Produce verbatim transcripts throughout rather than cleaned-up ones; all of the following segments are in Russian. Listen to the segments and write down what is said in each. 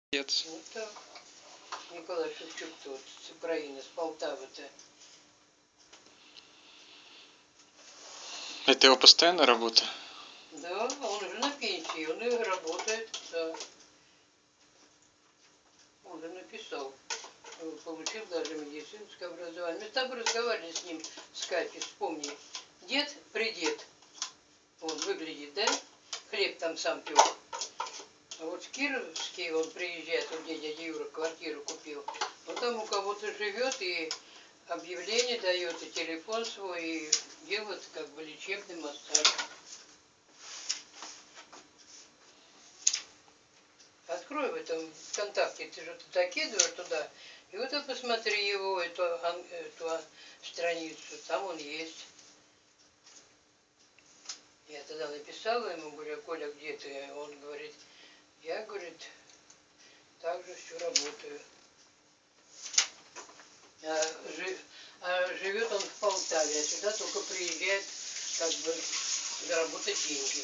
Нет. Вот так. Николай Шевчук тут с Украины, с Полтавы-то. Это его постоянная работа? Да, он уже на пенсии, он и работает, да. Он же написал, получил даже медицинское образование. Мы с тобой разговаривали с ним, с Катей, вспомни. Дед, придед, он выглядит, да? Хлеб там сам пек. А вот в Кировске он приезжает, вот где дядя Юра квартиру купил. Он там у кого-то живет и объявление дает, и телефон свой, и делает как бы лечебный массаж. Открой в этом ВКонтакте, ты же закидываешь туда, и вот посмотри его, эту, эту страницу, там он есть. Я тогда написала ему, говорю, Коля, где ты? Он говорит, я, говорит, так же все работаю. А, жив, а живет он в Полтаве, а сюда только приезжает, как бы, заработать деньги.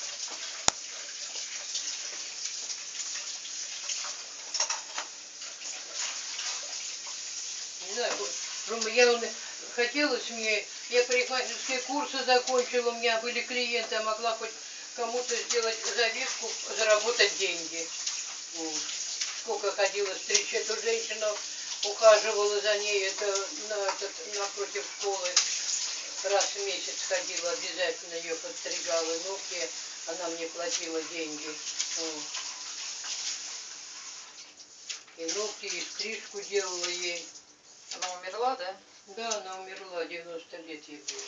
Не знаю, Рома, я он, хотелось мне, я парикмахерские курсы закончила, у меня были клиенты, я могла хоть кому-то сделать завивку, заработать деньги. Вот. Сколько ходила встречать эту женщину, ухаживала за ней, это, на, этот, напротив школы, раз в месяц ходила, обязательно ее подстригала ногти, она мне платила деньги. Вот. И ногти, и стрижку делала ей. Она умерла, да? Да, она умерла, девяносто лет ей было.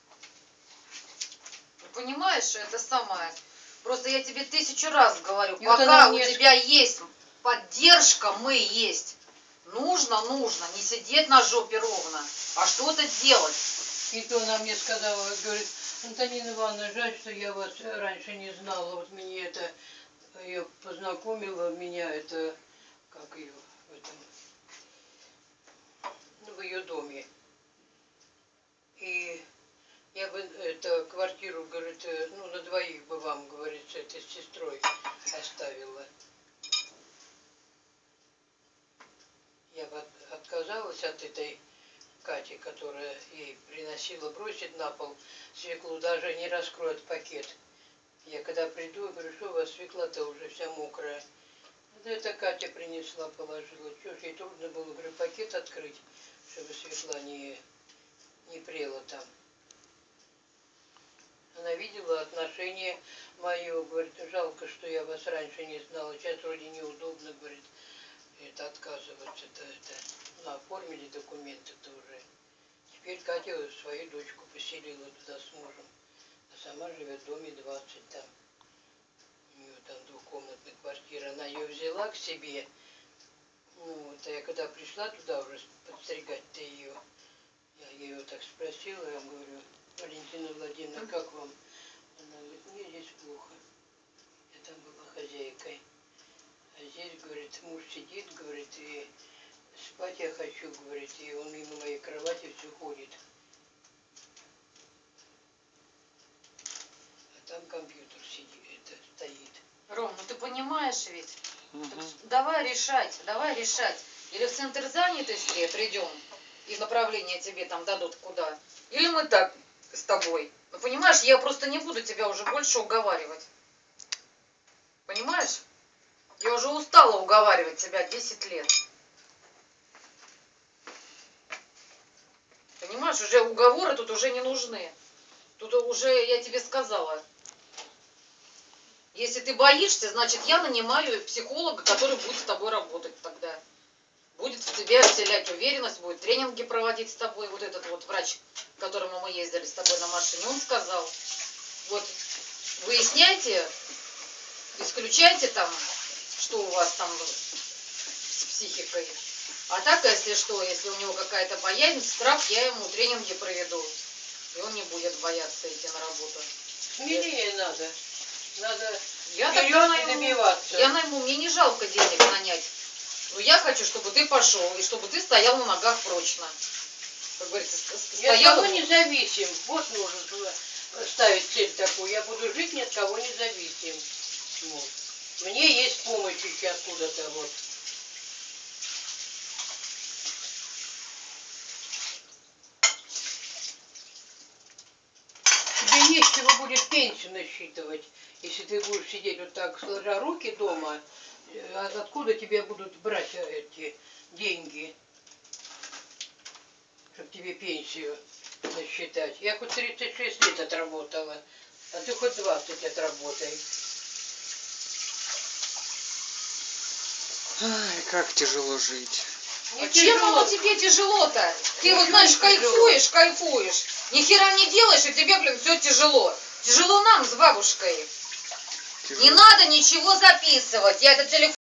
Понимаешь, это самое. Просто я тебе тысячу раз говорю, И пока вот у мне... тебя есть поддержка, мы есть. Нужно, нужно, не сидеть на жопе ровно, а что-то делать. И то она мне сказала, говорит, Антонина Ивановна, жаль, что я вас раньше не знала. Вот мне это, ее познакомила, меня это, как ее, в этом, ну, в ее доме. И я бы эту квартиру, говорит, ну, на двоих бы вам, говорит, с этой сестрой оставила. Я бы отказалась от этой Кати, которая ей приносила, бросит на пол свеклу, даже не раскроет пакет. Я когда приду, я говорю, что у вас свекла-то уже вся мокрая. Да это Катя принесла, положила. Что ж, ей трудно было, говорю, пакет открыть, чтобы свекла не, не прела там. Она видела отношение мое, говорит, жалко, что я вас раньше не знала, сейчас вроде неудобно, говорит, это отказываться, это, это, ну, оформили документы-то уже. Теперь Катя свою дочку поселила туда с мужем, а сама живет в доме двадцать там. У нее там двухкомнатная квартира, она ее взяла к себе. Ну вот, а я когда пришла туда уже подстригать-то ее, я ее так спросила, я говорю, Валентина Владимировна, как вам? Она говорит, мне здесь плохо. Я там была хозяйкой. А здесь, говорит, муж сидит, говорит, и спать я хочу, говорит, и он мимо моей кровати все ходит. А там компьютер сидит, это стоит. Ром, ну ты понимаешь ведь? Угу. Давай решать, давай решать. Или в центр занятости придем, и направление тебе там дадут куда. Или мы так с тобой. Ну понимаешь, я просто не буду тебя уже больше уговаривать. Понимаешь? Я уже устала уговаривать тебя десять лет. Понимаешь, уже уговоры тут уже не нужны. Тут уже я тебе сказала. Если ты боишься, значит я нанимаю психолога, который будет с тобой работать тогда. Будет в тебе вселять уверенность, будет тренинги проводить с тобой. Вот этот вот врач, к которому мы ездили с тобой на машине, он сказал, вот выясняйте, исключайте там, что у вас там с психикой. А так, если что, если у него какая-то боязнь, страх, я ему тренинги проведу. И он не будет бояться идти на работу. Смелее надо. Надо я вперед найму, добиваться. Я найму, мне не жалко денег нанять. Но я хочу, чтобы ты пошел, и чтобы ты стоял на ногах прочно. Как говорится, стоял... Я от кого независим. Вот нужно ставить цель такую. Я буду жить ни от кого независим. Вот. Мне есть помощь сейчас тут. откуда-то вот. Тебе нечего будет пенсию насчитывать, если ты будешь сидеть вот так, сложа руки дома. А откуда тебе будут брать эти деньги, чтобы тебе пенсию насчитать? Я хоть тридцать шесть лет отработала, а ты хоть двадцать отработай. Ай, как тяжело жить. Не А чем тяжело. оно тебе тяжело-то? Ты вот, Ничего знаешь, не тяжело. кайфуешь, кайфуешь. Ни хера не делаешь, и тебе, блин, все тяжело. Тяжело нам с бабушкой. Тяжело. Не надо ничего записывать. Я этот телефон